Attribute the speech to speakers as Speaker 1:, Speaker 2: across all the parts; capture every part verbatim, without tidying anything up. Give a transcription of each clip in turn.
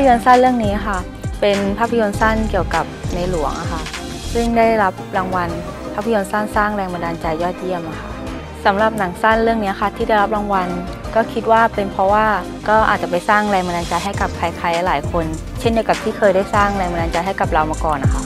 Speaker 1: ยนตร์สั้นเรื่องนี้ค่ะเป็นภาพยนตร์สั้นเกี่ยวกับในหลวงอะค่ะซึ่งได้รับรางวัลภาพยนตร์สั้นสร้างแรงบันดาลใจยอดเยี่ยมอะค่ะสำหรับหนังสั้นเรื่องนี้ค่ะที่ได้รับรางวัลก็คิดว่าเป็นเพราะว่าก็อาจจะไปสร้างแรงบันดาลใจให้กับใครๆหลายคนเช่นเดียวกับที่เคยได้สร้างแรงบันดาลใจให้กับเรามาก่อนนะคะ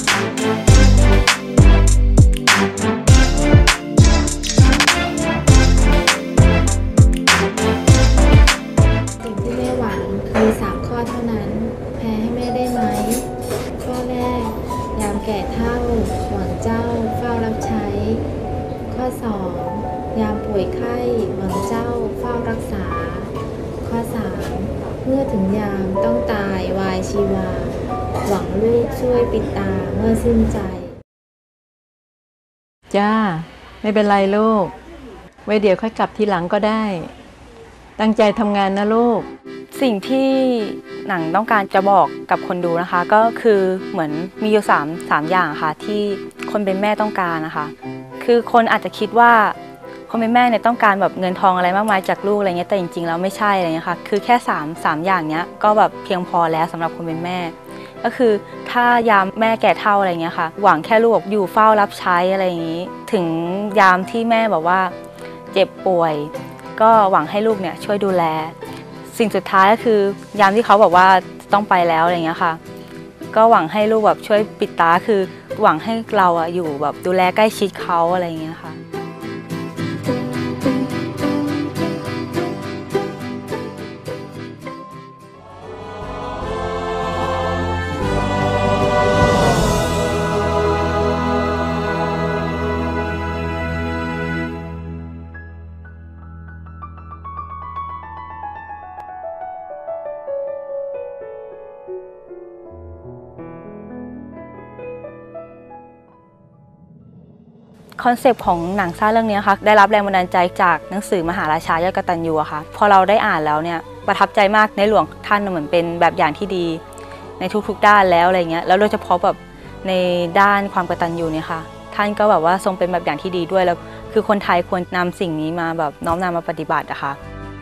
Speaker 2: สิ่งที่แม่หวังมีสามข้อเท่านั้นแพ้ให้แม่ได้ไหมข้อแรกยามแก่เฒ่าหวังเจ้าเฝ้ารับใช้ข้อสองยามป่วยไข้หวังเจ้าเฝ้ารักษาข้อสามเมื่อถึงยามต้องตายวายชีวาหวังลูกช่วยปิดตาเมื่อสิ้นใจ
Speaker 3: จ้าไม่เป็นไรลูกไว้เดี๋ยวค่อยกลับทีหลังก็ได้ตั้งใจทำงานนะลูก
Speaker 1: สิ่งที่หนังต้องการจะบอกกับคนดูนะคะก็คือเหมือนมีอยู่สามสามอย่างค่ะที่คนเป็นแม่ต้องการนะคะคือคนอาจจะคิดว่าคนเป็นแม่เนี่ยต้องการแบบเงินทองอะไรมากมายจากลูกอะไรเงี้ยแต่จริงๆแล้วไม่ใช่อะไรเงี้ยค่ะคือแค่สามสามอย่างเนี้ยก็แบบเพียงพอแล้วสำหรับคนเป็นแม่ก็คือถ้ายามแม่แก่เฒ่าอะไรเงี้ยค่ะหวังแค่ลูกอยู่เฝ้ารับใช้อะไรอย่างนี้ถึงยามที่แม่แบบว่าเจ็บป่วยก็หวังให้ลูกเนี่ยช่วยดูแลสิ่งสุดท้ายก็คือยามที่เขาบอกว่าต้องไปแล้วอะไรเงี้ยค่ะก็หวังให้ลูกแบบช่วยปิดตาคือหวังให้เราอะอยู่แบบดูแลใกล้ชิดเขาอะไรเงี้ยค่ะคอนเซปต์ของหนังสั้นเรื่องนี้ค่ะได้รับแรงบันดาลใจจากหนังสือมหาราชายอดกตัญญูอะค่ะพอเราได้อ่านแล้วเนี่ยประทับใจมากในหลวงท่านเหมือนเป็นแบบอย่างที่ดีในทุกๆด้านแล้วอะไรเงี้ยแล้วโดยเฉพาะแบบในด้านความกตัญญูเนี่ยค่ะท่านก็แบบว่าทรงเป็นแบบอย่างที่ดีด้วยแล้วคือคนไทยควรนำสิ่งนี้มาแบบน้อมนำมาปฏิบัติอะค่ะ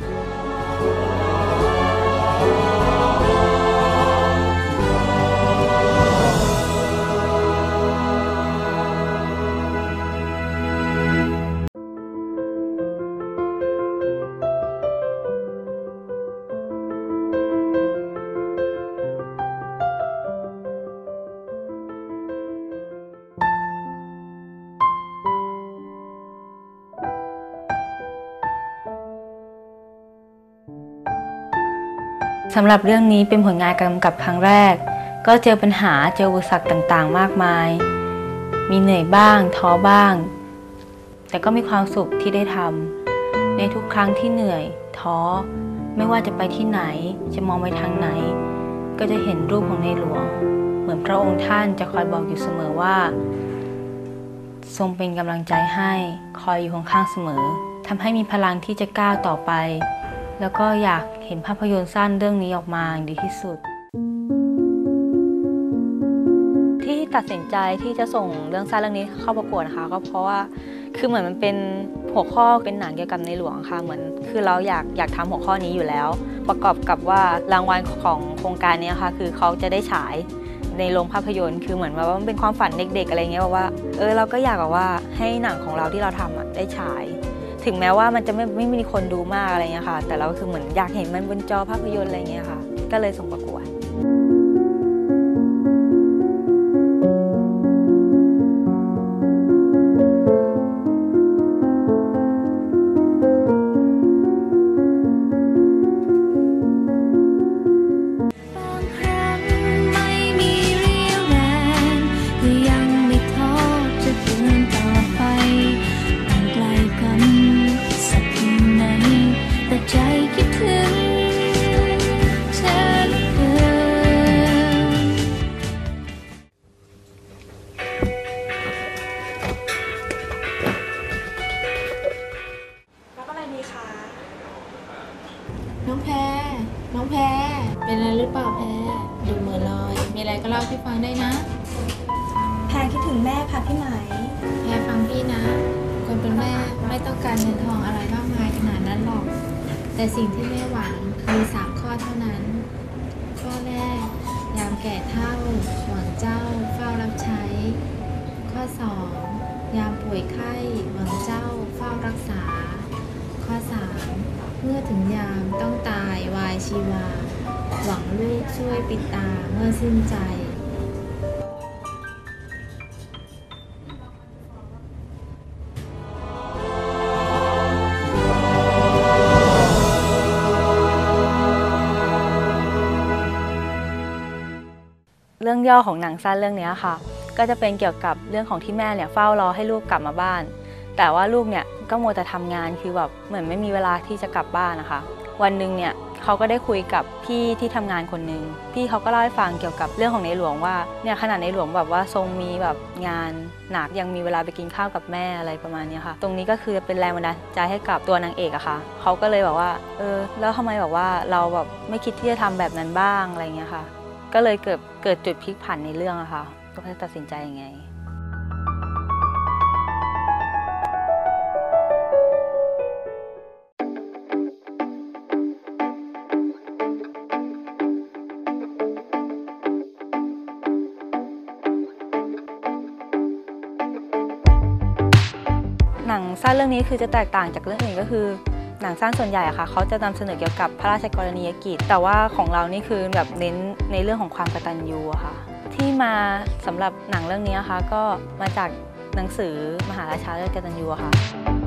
Speaker 1: สำหรับเรื่องนี้เป็นผลงานกำกับครั้งแรกก็เจอปัญหาเจออุปสรรคต่างๆมากมายมีเหนื่อยบ้างท้อบ้างแต่ก็มีความสุขที่ได้ทำในทุกครั้งที่เหนื่อยท้อไม่ว่าจะไปที่ไหนจะมองไปทางไหนก็จะเห็นรูปของในหลวงเหมือนพระองค์ท่านจะคอยบอกอยู่เสมอว่าทรงเป็นกำลังใจให้คอยอยู่ข้างๆเสมอทำให้มีพลังที่จะก้าวต่อไปแล้วก็อยากเห็นภาพยนตร์สั้นเรื่องนี้ออกมาดีที่สุดที่ตัดสินใจที่จะส่งเรื่องสั้นเรื่องนี้เข้าประกวดนะคะก็เพราะว่าคือเหมือนมันเป็นหัวข้อเป็นหนังเกี่ยวกับในหลวงค่ะเหมือนคือเราอยากอยากทำหัวข้อนี้อยู่แล้วประกอบกับว่ารางวัลของโครงการนี้ค่ะคือเขาจะได้ฉายในโรงภาพยนตร์คือเหมือนว่ามันเป็นความฝันเด็กๆอะไรเงี้ยว่าเออเราก็อยากแบบว่าให้หนังของเราที่เราทำได้ฉายถึงแม้ว่ามันจะไม่ไม่มีคนดูมากอะไรเงี้ยค่ะแต่เราคือเหมือนอยากเห็นมันบนจอภาพยนตร์อะไรเงี้ยค่ะก็เลยส่งประกวด
Speaker 2: น้องแพรน้องแพรเป็นอะไรหรือเปล่าแพรดูเหมือนลอยมีอะไรก็เล่าพี่ฟังได้นะ
Speaker 4: แพรคิดถึงแม่ค่ะพี่ไหม
Speaker 2: แพรฟังพี่นะคนเป็นแม่ไม่ต้องการเงินทองอะไรมากมายขนาดนั้นหรอกแต่สิ่งที่แม่หวังมีสามข้อเท่านั้นข้อแรกยามแก่เฒ่าหวังเจ้าเฝ้ารับใช้ ข้อสองยามป่วยไข้หวังเจ้าเฝ้ารักษา ข้อสามเมื่อถึงยามต้องตายวายชีวา หวังลูกช่วยปิดตาเมื่อสิ้นใจ
Speaker 1: เรื่องย่อของหนังสั้นเรื่องนี้ค่ะก็จะเป็นเกี่ยวกับเรื่องของที่แม่เนี่ยเฝ้ารอให้ลูกกลับมาบ้านแต่ว่าลูกเนี่ยก็มัวแต่ทำงานคือแบบเหมือนไม่มีเวลาที่จะกลับบ้านนะคะวันหนึ่งเนี่ยเขาก็ได้คุยกับพี่ที่ทำงานคนหนึ่งพี่เขาก็เล่าให้ฟังเกี่ยวกับเรื่องของในหลวงว่าเนี่ยขนาดในหลวงแบบว่าทรงมีแบบงานหนักยังมีเวลาไปกินข้าวกับแม่อะไรประมาณนี้ค่ะตรงนี้ก็คือเป็นแรงบันดาลใจให้กับตัวนางเอกอะค่ะเขาก็เลยบอกว่าเออแล้วทำไมแบบว่าเราแบบไม่คิดที่จะทำแบบนั้นบ้างอะไรเงี้ยค่ะก็เลยเกิดเกิดจุดพลิกผันในเรื่องอะค่ะว่าจะตัดสินใจยังไงหนังสั้นเรื่องนี้คือจะแตกต่างจากเรื่องอื่นก็คือหนังสั้นส่วนใหญ่อะค่ะเขาจะนำเสนอเกี่ยวกับพระราชกรณียกิจแต่ว่าของเรานี่คือแบบเน้นในเรื่องของความกตัญญูอะค่ะที่มาสำหรับหนังเรื่องนี้นะคะก็มาจากหนังสือมหาราชาเลิศกตัญญูอะค่ะ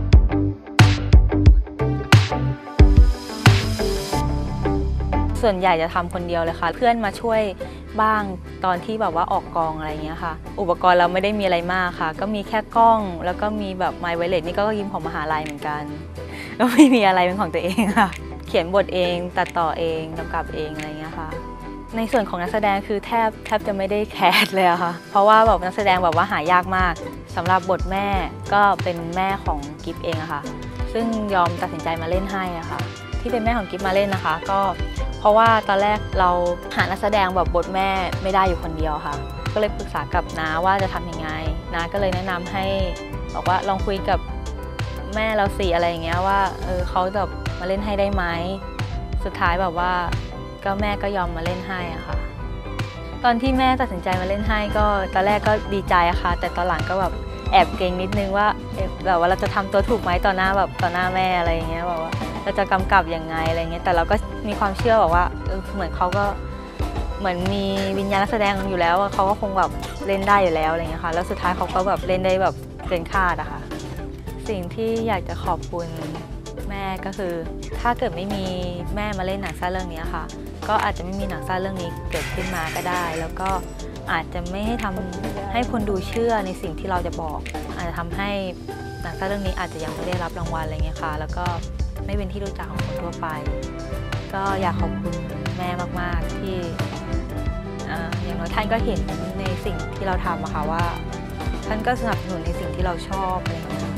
Speaker 1: ส่วนใหญ่จะทำคนเดียวเลยค่ะเพื่อนมาช่วยบ้างตอนที่แบบว่าออกกองอะไรเงี้ยค่ะอุปกรณ์เราไม่ได้มีอะไรมากค่ะก็มีแค่กล้องแล้วก็มีแบบไมค์ไวเลสนี่ก็ยืมของมหาลัยเหมือนกันก็ไม่มีอะไรเป็นของตัวเองค่ะเขียนบทเองตัดต่อเองกำกับเองอะไรเงี้ยค่ะในส่วนของนักแสดงคือแทบแทบจะไม่ได้แคสเลยค่ะเพราะว่าแบบนักแสดงแบบว่าหายากมากสำหรับบทแม่ก็เป็นแม่ของกิฟเองอะค่ะซึ่งยอมตัดสินใจมาเล่นให้อะค่ะที่เป็นแม่ของกิฟมาเล่นนะคะก็เพราะว่าตอนแรกเราหานักแสดงแบบบทแม่ไม่ได้อยู่คนเดียวค่ะก็เลยปรึกษากับน้าว่าจะทำยังไงน้าก็เลยแนะนำให้บอกว่าลองคุยกับแม่เราสิอะไรอย่างเงี้ยว่าเออเขาแบบมาเล่นให้ได้ไหมสุดท้ายแบบว่าก็แม่ก็ยอมมาเล่นให้อะค่ะตอนที่แม่ตัดสินใจมาเล่นให้ก็ตอนแรกก็ดีใจอะค่ะแต่ตอนหลังก็แบบแอบเกรงนิดนึงว่าแบบว่าเราจะทำตัวถูกไหมต่อหน้าแบบต่อหน้าแม่อะไรอย่างเงี้ยแบบว่าเราจะกำกับยังไงอะไรเงี้ยแต่เราก็มีความเชื่อแบบว่าเออเหมือนเขาก็เหมือนมีวิญญาณนักแสดงอยู่แล้วเขาก็คงแบบเล่นได้อยู่แล้วอะไรเงี้ยค่ะแล้วสุดท้ายเขาก็แบบเล่นได้แบบเกินคาดอะค่ะสิ่งที่อยากจะขอบคุณแม่ก็คือถ้าเกิดไม่มีแม่มาเล่นหนังสั้นเรื่องนี้ค่ะก็อาจจะไม่มีหนังสั้นเรื่องนี้เกิดขึ้นมาก็ได้แล้วก็อาจจะไม่ให้ทำให้คนดูเชื่อในสิ่งที่เราจะบอกอาจจะทำให้หนังสั้นเรื่องนี้อาจจะยังไม่ได้รับรางวัลอะไรเงี้ยค่ะแล้วก็ไม่เป็นที่รู้จักของคนทั่วไปก็อยากขอบคุณแม่มากๆที่อย่างน้อยท่านก็เห็นในสิ่งที่เราทำอะค่ะว่าท่านก็สนับสนุนในสิ่งที่เราชอบอะไรอย่างเงี้ย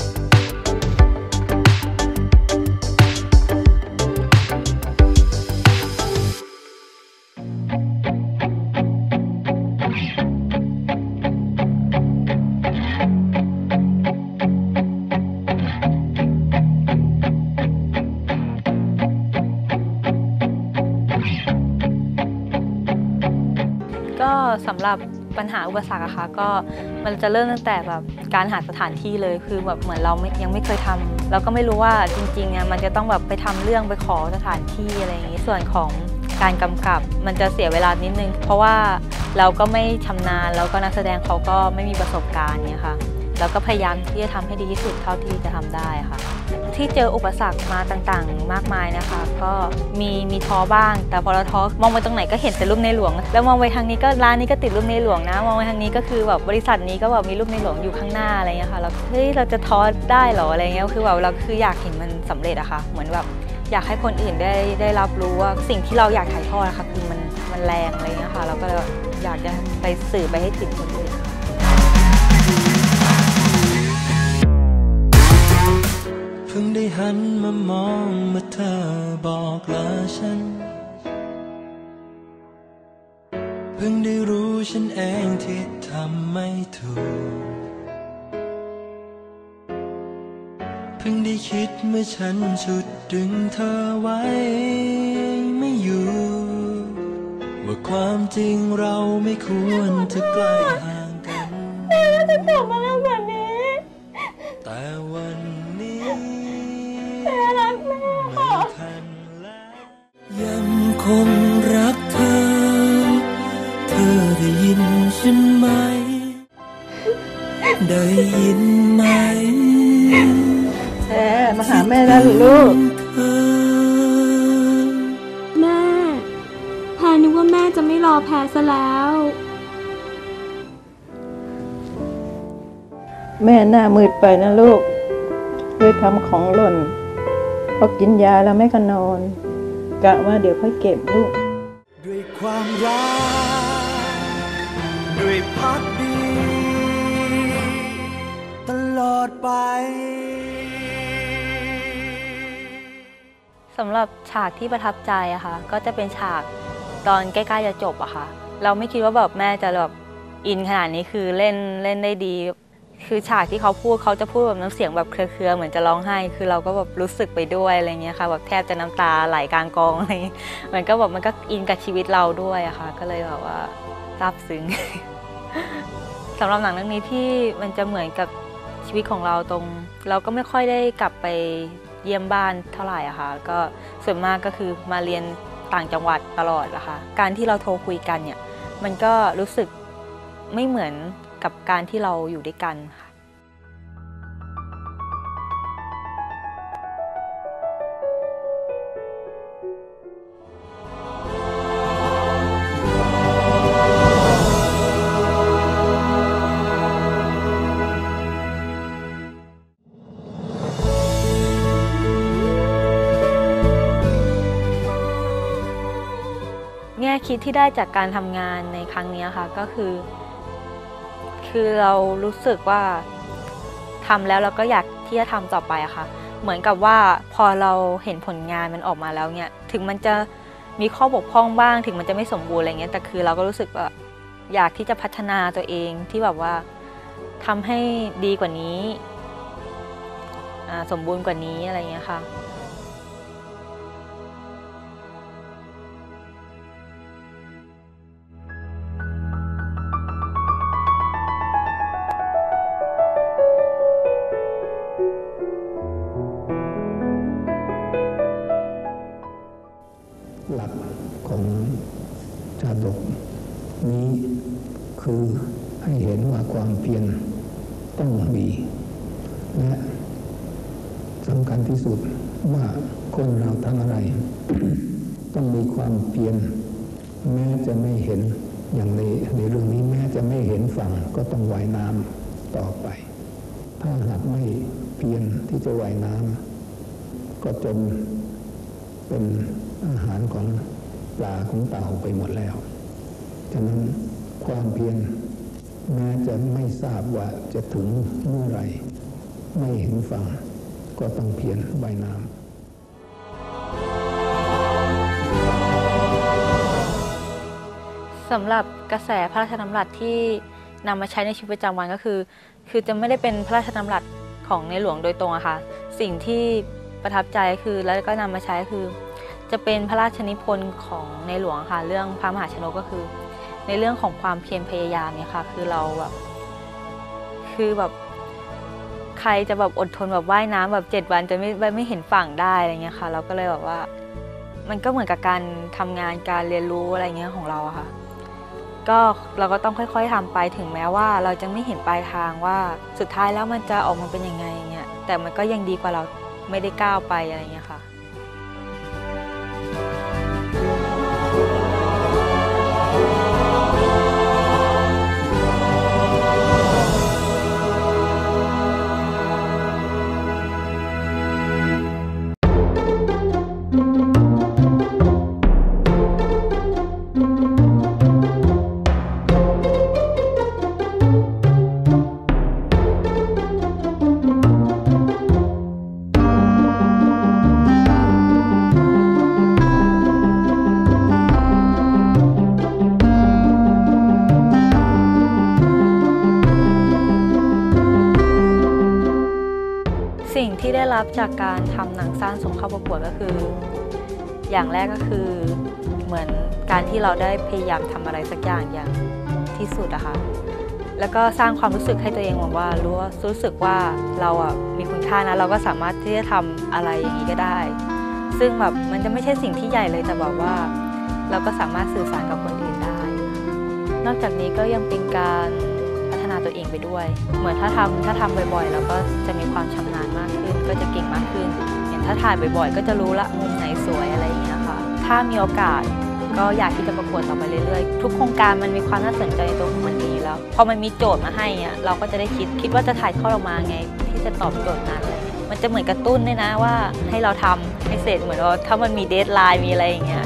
Speaker 1: ก็สำหรับปัญหาอุปสรรคอะค่ะก็มันจะเริ่มตั้งแต่แบบการหาสถานที่เลยคือแบบเหมือนเรายังไม่เคยทำเราก็ไม่รู้ว่าจริงๆเนี่ยมันจะต้องแบบไปทำเรื่องไปขอสถานที่อะไรอย่างนี้ส่วนของการกำกับมันจะเสียเวลานิดนึงเพราะว่าเราก็ไม่ชำนาญแล้วก็นักแสดงเขาก็ไม่มีประสบการณ์เนี่ยค่ะแล้วก็พยายามที่จะทำให้ดีที่สุดเท่าที่จะทำได้ค่ะที่เจออุปสรรคมาต่างๆมากมายนะคะก็มีมีท้อบ้างแต่พอเราท้อมองไปตรงไหนก็เห็นแต่รูปในหลวงแล้วมองไปทางนี้ก็ร้านนี้ก็ติดรูปในหลวงนะมองไปทางนี้ก็คือแบบบริษัทนี้ก็แบบมีรูปในหลวงอยู่ข้างหน้าอะไรเงี้ยค่ะแล้วเฮ้ยเราจะท้อได้เหรออะไรเงี้ยคือแบบเราคืออยากเห็นมันสำเร็จอะค่ะเหมือนแบบอยากให้คนอื่นได้ได้รับรู้ว่าสิ่งที่เราอยากถ่ายทอดอะค่ะคือมันมันแรงอะไรเงี้ยค่ะเราก็อยากจะไปสื่อไปให้ถึงคนอื่น
Speaker 5: เพิ่งได้หันมามองเมื่อเธอบอกลาฉันเพิ่งได้รู้ฉันเองที่ทำไม่ถูกเพิ่งได้คิดเมื่อฉันฉุดดึงเธอไว้ไม่อยู่ความจริงเราไม่ควรจะใกล้ห่างกัน
Speaker 4: แม่ก็จะกลับมาแล้วแบบนี้
Speaker 5: แต่วันนี้
Speaker 4: แม่รักแม่ค่ะ
Speaker 5: ไม่ทันแล้วยังคงรักเธอ เธอได้ยินฉันไหม ได้ยินไหม
Speaker 3: แพรมาหาแม่แล้วลูก
Speaker 5: เธอ
Speaker 4: แม่แพรนึกว่าแม่จะไม่รอแพรซะแล้ว
Speaker 3: แม่หน้ามืดไปนะลูกด้วยทำของหล่นพอกินยาแล้วแม่ก็นอนกะว่าเดี๋ยวค่อยเก็บลูก
Speaker 5: ด้วยความรักด้วยพักดีตลอดไป
Speaker 1: สำหรับฉากที่ประทับใจอะค่ะก็จะเป็นฉากตอนใกล้ๆจะจบอะค่ะเราไม่คิดว่าแบบแม่จะแบบอินขนาดนี้คือเล่นเล่นได้ดีคือฉากที่เขาพูดเขาจะพูดแบบน้ำเสียงแบบเครือๆเหมือนจะร้องไห้คือเราก็แบบรู้สึกไปด้วยอะไรเงี้ยค่ะแบบแทบจะน้ำตาไหลกลางกองอะไรมันก็แบบมันก็อินกับชีวิตเราด้วยอะค่ะก็เลยแบบว่าซาบซึ้ง สำหรับหนังเรื่องนี้ที่มันจะเหมือนกับชีวิตของเราตรงเราก็ไม่ค่อยได้กลับไปเยี่ยมบ้านเท่าไหร่อะค่ะก็ส่วนมากก็คือมาเรียนต่างจังหวัดตลอดอะค่ะการที่เราโทรคุยกันเนี่ยมันก็รู้สึกไม่เหมือนกับการที่เราอยู่ด้วยกันค่ะแง่คิดที่ได้จากการทำงานในครั้งนี้ค่ะก็คือคือเรารู้สึกว่าทำแล้วเราก็อยากที่จะทำต่อไปอะค่ะเหมือนกับว่าพอเราเห็นผลงานมันออกมาแล้วเนี่ยถึงมันจะมีข้อบกพร่องบ้างถึงมันจะไม่สมบูรณ์อะไรเงี้ยแต่คือเราก็รู้สึกว่าอยากที่จะพัฒนาตัวเองที่แบบว่าทำให้ดีกว่านี้สมบูรณ์กว่านี้อะไรเงี้ยค่ะ
Speaker 6: หลักของชาดกนี้คือให้เห็นว่าความเพียรต้องมีและสำคัญที่สุดว่าคนเราทำอะไร ต้องมีความเพียรแม้จะไม่เห็นอย่างในในเรื่องนี้แม้จะไม่เห็นฝั่งก็ต้องว่ายน้ำต่อไปถ้าหากไม่เพียรที่จะว่ายน้ำก็จมเป็นอาหารของปลาของเต่าไปหมดแล้วฉะนั้นความเพียรแม้จะไม่ทราบว่าจะถึงเมื่อไหร่ไม่เห็นฝั่งก็ต้องเพียรว่ายน้
Speaker 1: ำสำหรับกระแสพระราชดำรัสที่นำมาใช้ในชีวิตประจำวันก็คือคือจะไม่ได้เป็นพระราชดำรัสของในหลวงโดยตรงอะค่ะสิ่งที่ประทับใจคือแล้วก็นำมาใช้คือจะเป็นพระราชนิพนธ์ของในหลวงค่ะเรื่องพระมหาชนกก็คือในเรื่องของความเพียรพยายามเนี่ยค่ะคือเราแบบคือแบบใครจะแบบอดทนแบบว่ายน้ำแบบเจ็ดวันจะไม่ไม่เห็นฝั่งได้อะไรเงี้ยค่ะเราก็เลยแบบว่ามันก็เหมือนกับการทำงานการเรียนรู้อะไรเงี้ยของเราอะค่ะก็เราก็ต้องค่อยๆทำไปถึงแม้ว่าเราจะไม่เห็นปลายทางว่าสุดท้ายแล้วมันจะออกมาเป็นยังไงเงี้ยแต่มันก็ยังดีกว่าเราไม่ได้ก้าวไปอะไรเงี้ยค่ะสิ่งที่ได้รับจากการทำหนังสั้นส่งเข้าประกวดก็คืออย่างแรกก็คือเหมือนการที่เราได้พยายามทำอะไรสักอย่างอย่างที่สุดอะค่ะแล้วก็สร้างความรู้สึกให้ตัวเองเหมือนว่ารู้ว่ารู้สึกว่าเราอะมีคุณค่านะเราก็สามารถที่จะทำอะไรอย่างนี้ก็ได้ซึ่งแบบมันจะไม่ใช่สิ่งที่ใหญ่เลยแต่แบบว่าเราก็สามารถสื่อสารกับคนอื่นได้นอกจากนี้ก็ยังเป็นการพัฒนาตัวเองไปด้วยเหมือนถ้าทำถ้าทำบ่อยๆเราก็จะมีความชำนาญมากขึ้นก็จะเก่งมากขึ้นอย่างถ้าถ่ายบ่อยๆก็จะรู้ละมุมไหนสวยอะไรอย่างเงี้ยค่ะถ้ามีโอกาสก็อยากที่จะประกวดต่อไปเรื่อยๆทุกโครงการมันมีความน่าสนใจในตัวของมันเองอยู่แล้วพอมันมีโจทย์มาให้อ่ะเราก็จะได้คิดคิดว่าจะถ่ายทอดออกมาไงที่จะตอบโจทย์นั้นอะไรเงี้ยมันจะเหมือนกระตุ้นด้วยนะว่าให้เราทำให้เสร็จเหมือนว่าถ้ามันมีเดดไลน์มีอะไรอย่างเงี้ย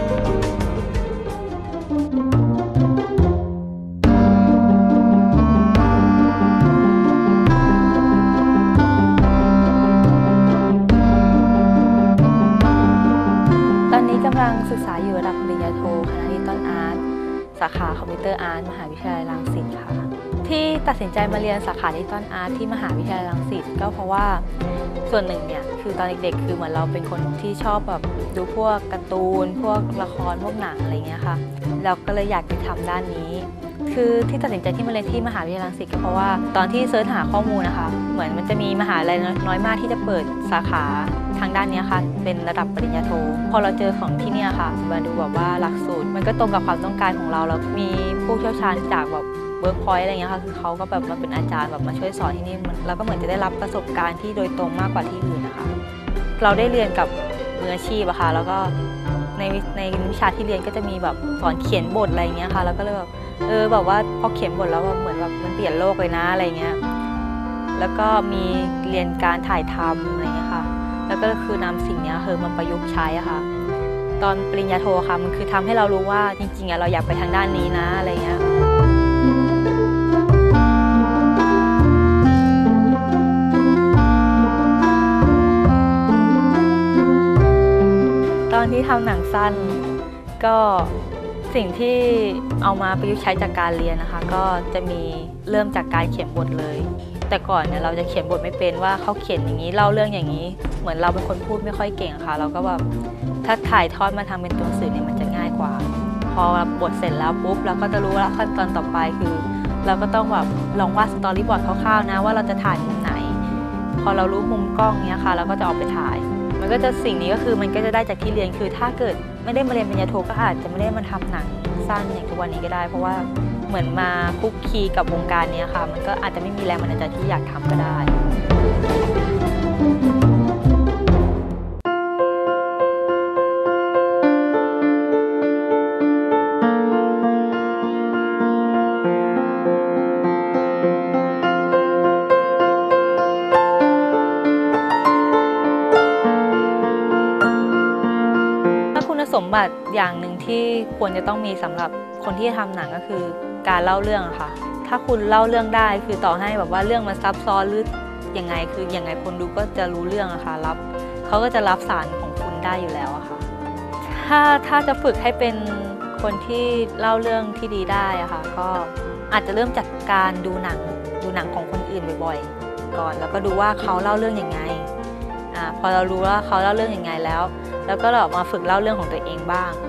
Speaker 1: กำลังศึกษาอยู่ระดับปริญญาโทคณะดิจิตอลอาร์ตสาขาคอมพิวเตอร์อาร์ตมหาวิทยาลัยรังสิตค่ะที่ตัดสินใจมาเรียนสาขาดิจิตอลอาร์ตที่มหาวิทยาลัยรังสิตก็เพราะว่าส่วนหนึ่งเนี่ยคือตอนเด็กๆคือเหมือนเราเป็นคนที่ชอบแบบดูพวกการ์ตูนพวกละครพวกหนังอะไรเงี้ยค่ะเราก็เลยอยากไปทำด้านนี้คือที่ตัดสินใจที่มาเรียนที่มหาวิทยาลัยรังสิตก็เพราะว่าตอนที่เสิร์ชหาข้อมูลนะคะเหมือนมันจะมีมหาลัยน้อยมากที่จะเปิดสาขาทางด้านนี้ค่ะเป็นระดับปริญญาโทพอเราเจอของที่นี่ค่ะมาดูแบบว่าหลักสูตรมันก็ตรงกับความต้องการของเราแล้วมีผู้เชี่ยวชาญจากแบบเวิร์กพอยต์อะไรเงี้ยค่ะคือเขาก็แบบมาเป็นอาจารย์แบบมาช่วยสอนที่นี่เราก็เหมือนจะได้รับประสบการณ์ที่โดยตรงมากกว่าที่อื่นนะคะเราได้เรียนกับมืออาชีพอะค่ะแล้วก็ในในวิชาที่เรียนก็จะมีแบบสอนเขียนบทอะไรเงี้ยค่ะแล้วก็เลยแบบเออแบบว่าพอเขียนบทแล้วเหมือนแบบมันเปลี่ยนโลกเลยนะอะไรเงี้ยแล้วก็มีเรียนการถ่ายทำอะไรเงี้ยค่ะแล้วก็คือนำสิ่งนี้คือมาประยุกต์ใช้อะค่ะตอนปริญญาโทค่ะมันคือทำให้เรารู้ว่าจริงๆอะเราอยากไปทางด้านนี้นะอะไรเงี้ยตอนที่ทำหนังสั้นก็สิ่งที่เอามาประยุกต์ใช้จากการเรียนนะคะก็จะมีเริ่มจากการเขียนบทเลยแต่ก่อนเนี่ยเราจะเขียนบทไม่เป็นว่าเขาเขียนอย่างนี้เล่าเรื่องอย่างนี้เหมือนเราเป็นคนพูดไม่ค่อยเก่งค่ะเราก็แบบถ้าถ่ายทอดมาทำเป็นตัวหนังสือเนี่ยมันจะง่ายกว่าพอบทเสร็จแล้วปุ๊บเราก็จะรู้แล้วขั้นตอนต่อไปคือเราก็ต้องแบบลองวาดสตอรี่บอร์ดคร่าวๆนะว่าเราจะถ่ายมุมไหนพอเรารู้มุมกล้องเนี้ยค่ะเราก็จะออกไปถ่ายมันก็จะสิ่งนี้ก็คือมันก็จะได้จากที่เรียนคือถ้าเกิดไม่ได้มาเรียนปริญญาโทก็อาจจะไม่ได้มาทำหนังสั้นอย่างทุกวันนี้ก็ได้เพราะว่าเหมือนมาคุกคีกับวงการนี้ค่ะมันก็อาจจะไม่มีแรงบันดาลใจที่อยากทำก็ได้สมบัติอย่างหนึ่งที่ควรจะต้องมีสำหรับคนที่ทำหนังก็คือการเล่าเรื่องอะค่ะถ้าคุณเล่าเรื่องได้คือต่อให้แบบว่าเรื่องมันซับซ้อนหรือยังไงคือยังไงคนดูก็จะรู้เรื่องอะค่ะรับเขาก็จะรับสารของคุณได้อยู่แล้วอะค่ะถ้าถ้าจะฝึกให้เป็นคนที่เล่าเรื่องที่ดีได้อะค่ะก็อาจจะเริ่มจากการดูหนังดูหนังของคนอื่นบ่อยๆก่อนแล้วก็ดูว่าเขาเล่าเรื่องยังไงอ่าพอเรารู้ว่าเขาเล่าเรื่องยังไงแล้วแล้วก็เรามาฝึกเล่าเรื่องของตัวเองบ้าง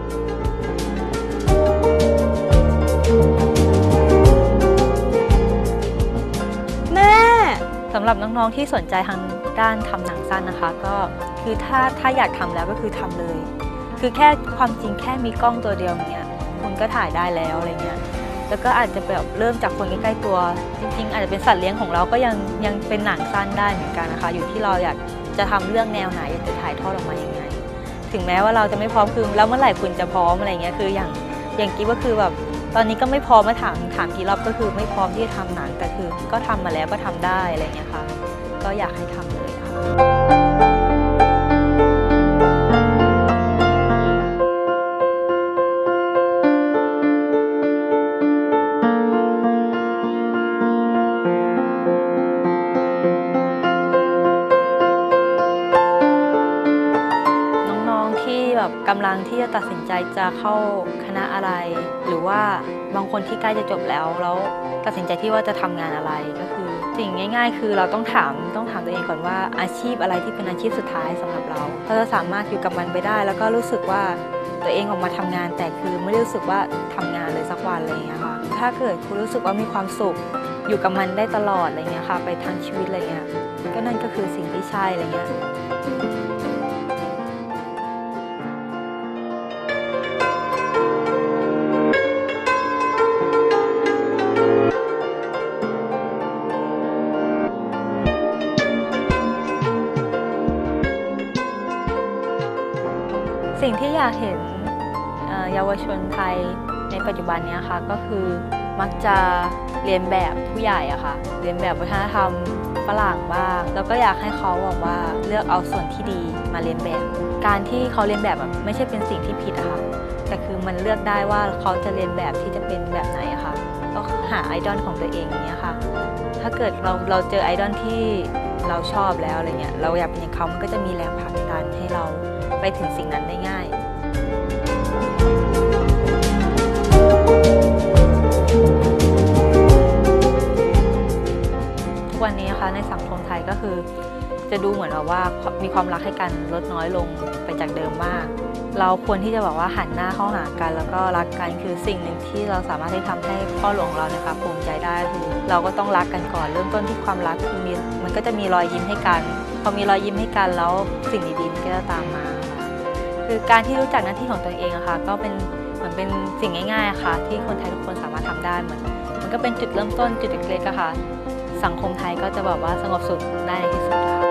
Speaker 4: แม่
Speaker 1: สำหรับน้องๆที่สนใจทางด้านทำหนังสั้นนะคะก็คือถ้าถ้าอยากทำแล้วก็คือทำเลยคือแค่ความจริงแค่มีกล้องตัวเดียวเนี้ยคุณก็ถ่ายได้แล้วอะไรเงี้ยแล้วก็อาจจะแบบเริ่มจากคนใกล้ๆตัวจริงๆอาจจะเป็นสัตว์เลี้ยงของเราก็ยังยังเป็นหนังสั้นได้เหมือนกันนะคะอยู่ที่เราอยากจะทำเรื่องแนวไหนอยากจะถ่ายทอดออกมายังไงถึงแม้ว่าเราจะไม่พร้อมคือแล้วเมื่อไหร่คุณจะพร้อมอะไรเงี้ยคืออย่างอย่างกิ๊บก็คือแบบตอนนี้ก็ไม่พร้อมมาถามถามกี่รอบก็คือไม่พร้อมที่จะทำหนังแต่คือก็ทำมาแล้วก็ทำได้อะไรเงี้ยค่ะก็อยากให้ทำเลยค่ะกกำลังที่จะตัดสินใจจะเข้าคณะอะไร หรือว่าบางคนที่ใกล้จะจบแล้วแล้วตัดสินใจที่ว่าจะทำงานอะไรก็คือสิ่งง่ายๆคือเราต้องถามต้องถามตัวเองก่อนว่าอาชีพอะไรที่เป็นอาชีพสุดท้ายสำหรับเราเราจะสามารถอยู่กับมันไปได้แล้วก็รู้สึกว่าตัวเองออกมาทำงานแต่คือไม่ได้รู้สึกว่าทำงานเลยสักวันอะไรอย่างเงี้ยค่ะถ้าเกิดคุณรู้สึกว่ามีความสุขอยู่กับมันได้ตลอดอะไรเงี้ยค่ะไปทั้งชีวิตอะไรเงี้ยก็นั่นก็คือสิ่งที่ใช่อะไรเงี้ยสิ่งที่อยากเห็นเยาวชนไทยในปัจจุบันนี้ค่ะก็คือมักจะเรียนแบบผู้ใหญ่อะค่ะเรียนแบบวัฒนธรรมฝรั่งบ้างแล้วก็อยากให้เขาบอกว่าเลือกเอาส่วนที่ดีมาเรียนแบบการที่เขาเรียนแบบไม่ใช่เป็นสิ่งที่ผิดอะค่ะแต่คือมันเลือกได้ว่าเขาจะเรียนแบบที่จะเป็นแบบไหนอะค่ะก็หาไอดอลของตัวเองอย่างเงี้ยค่ะถ้าเกิดเราเราเจอไอดอลที่เราชอบแล้วอะไรเงี้ยเราอยากเป็นอย่างเขามันก็จะมีแรงผลักดันให้เราไปถึงสิ่งนั้นได้ง่ายทุกวันนี้นะคะในสังคมไทยก็คือจะดูเหมือนแบบว่ามีความรักให้กันลดน้อยลงไปจากเดิมมากเราควรที่จะบอกว่าหันหน้าเข้าหากันแล้วก็รักกันคือสิ่งหนึ่งที่เราสามารถที่ทำให้พ่อหลวงเรานะคะภูมิใจได้คือเราก็ต้องรักกันก่อนเริ่มต้นที่ความรักคือมีมันก็จะมีรอยยิ้มให้กันพอมีรอยยิ้มให้กันแล้วสิ่งดีๆมันก็จะตามมาคือการที่รู้จักหน้าที่ของตัวเองอะค่ะก็เป็นเหมือนเป็นสิ่งง่ายๆค่ะที่คนไทยทุกคนสามารถทำได้เหมือนมันก็เป็นจุดเริ่มต้นจุดเล็กๆอะค่ะสังคมไทยก็จะแบบว่าสงบสุขได้ในที่สุดค่ะ